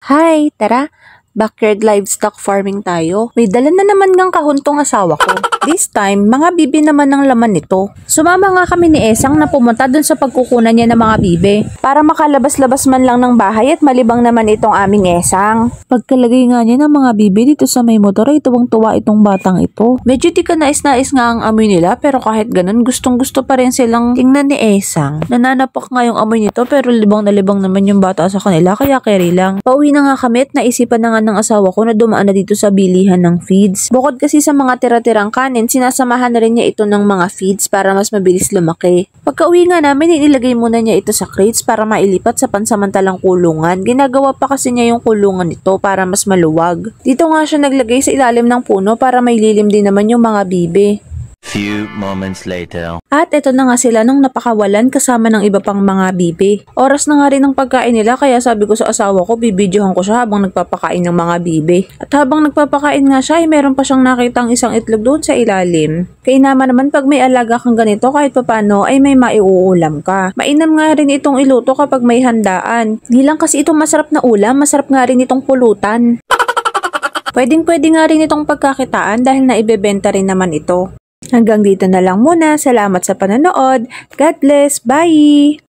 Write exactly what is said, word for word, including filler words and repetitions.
Hi, tara! Backyard livestock farming tayo. May dala na naman ngang kahon tong asawa ko. This time, mga bibi naman ang laman nito. Sumama nga kami ni Esang na pumunta dun sa pagkukunan niya ng mga bibi. Para makalabas-labas man lang ng bahay at malibang naman itong aming Esang. Pagkalagay nga niya ng mga bibi dito sa may motor ay tuwang-tuwa itong batang ito. Medyo di ka nais-nais nga ang amoy nila pero kahit ganun gustong-gusto pa rin silang tingnan ni Esang. Nananapak nga yung amoy nito pero libang na libang naman yung bata sa kanila kaya carry lang. Pauwi na nga kami at naisipan na nga ng asawa ko na dumaan na dito sa bilihan ng feeds. Bukod kasi sa mga tira-tirang kanin, sinasamahan na rin niya ito ng mga feeds para mas mabilis lumaki. Pagka-uwi nga namin, inilagay muna niya ito sa crates para mailipat sa pansamantalang kulungan. Ginagawa pa kasi niya yung kulungan nito para mas maluwag. Dito nga siya naglagay sa ilalim ng puno para may lilim din naman yung mga bibi. Few moments later. At eto na nga sila nung napakawalan kasama ng iba pang mga bibi. Oras na nga rin ng pagkain nila kaya sabi ko sa asawa ko bibidyohan ko siya habang nagpapakain ng mga bibi. At habang nagpapakain nga siya ay meron pa siyang nakitang isang itlog doon sa ilalim. Kainama naman pag may alaga kang ganito kahit papano ay may maiuulam ka. Mainam nga rin itong iluto kapag may handaan. Di lang kasi itong masarap na ulam, masarap nga rin itong pulutan. Pwedeng pwede nga rin itong pagkakitaan dahil naibebenta rin naman ito. Hanggang dito na lang muna. Salamat sa panonood. God bless. Bye!